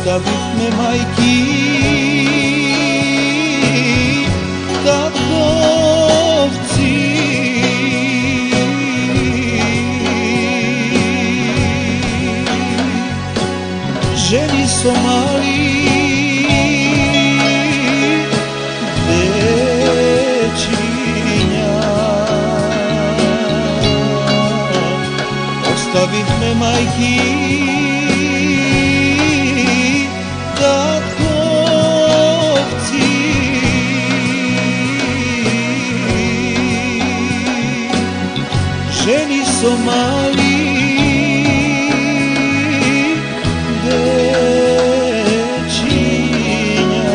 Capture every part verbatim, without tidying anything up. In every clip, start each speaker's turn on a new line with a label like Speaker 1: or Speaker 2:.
Speaker 1: ostavit me majki tatovci. Ženi so mali dečinja, ostavit me majki tatovci. Ženi so mali dečinja,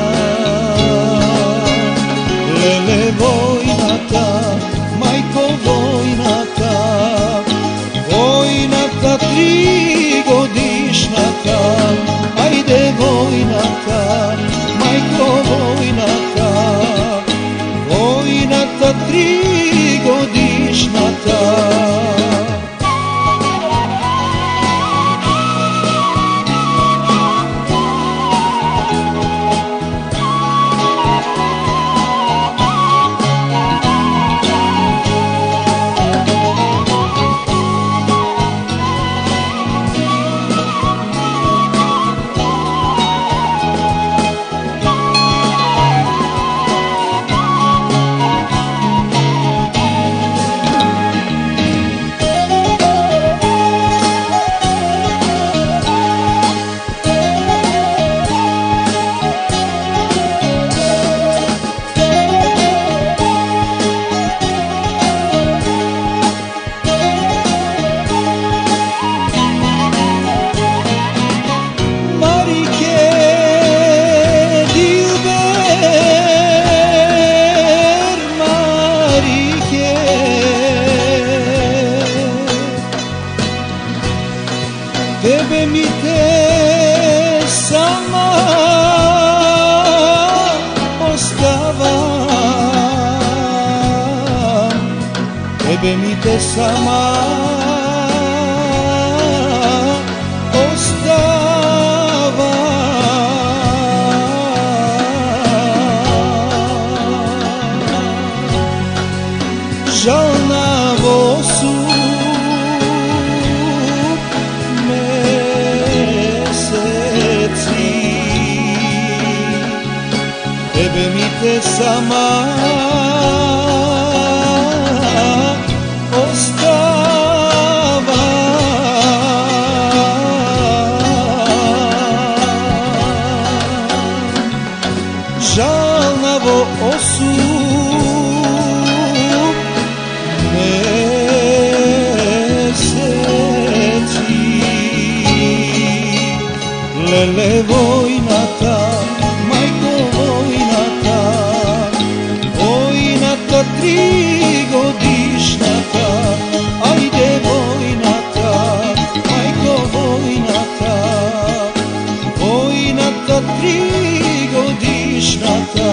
Speaker 1: lele vojnata, majko vojnata, vojnata trigodišnjaka, ajde vojnata, majko vojnata, vojnata trigodišnjaka. Tebe mi te sama ostavam, tebe mi te sama ostavam. Žal na vosu tebe mi te sama ostavam. Žal na vo osu meseci, lele vojnata, majko vojnata, vojnata trigodišnjaka, ajde vojnata, majko vojnata, vojnata trigodišnjaka.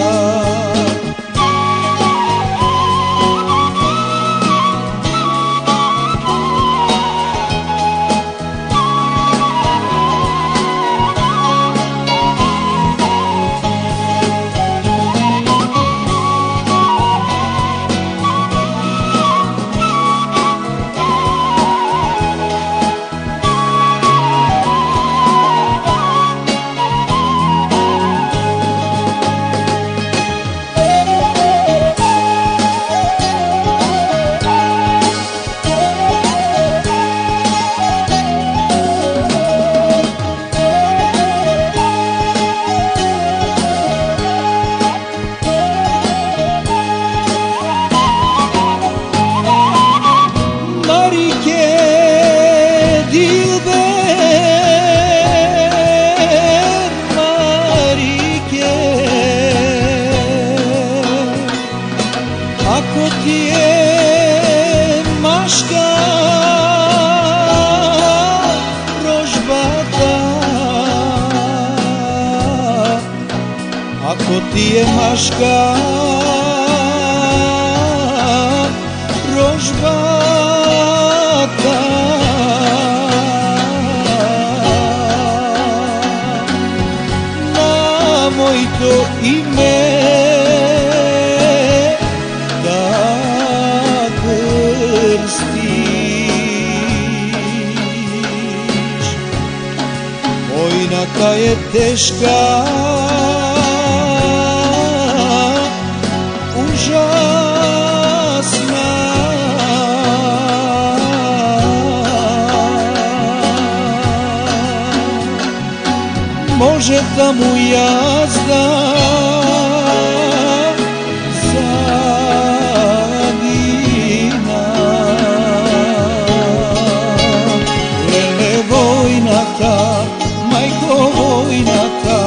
Speaker 1: Ako ti je maška rožbata, ako ti je maška rožbata, moito ime da krstiš. Vojnaka je teška, užasna, može da mu jazda zadina. Lele vojnaka, majko vojnaka,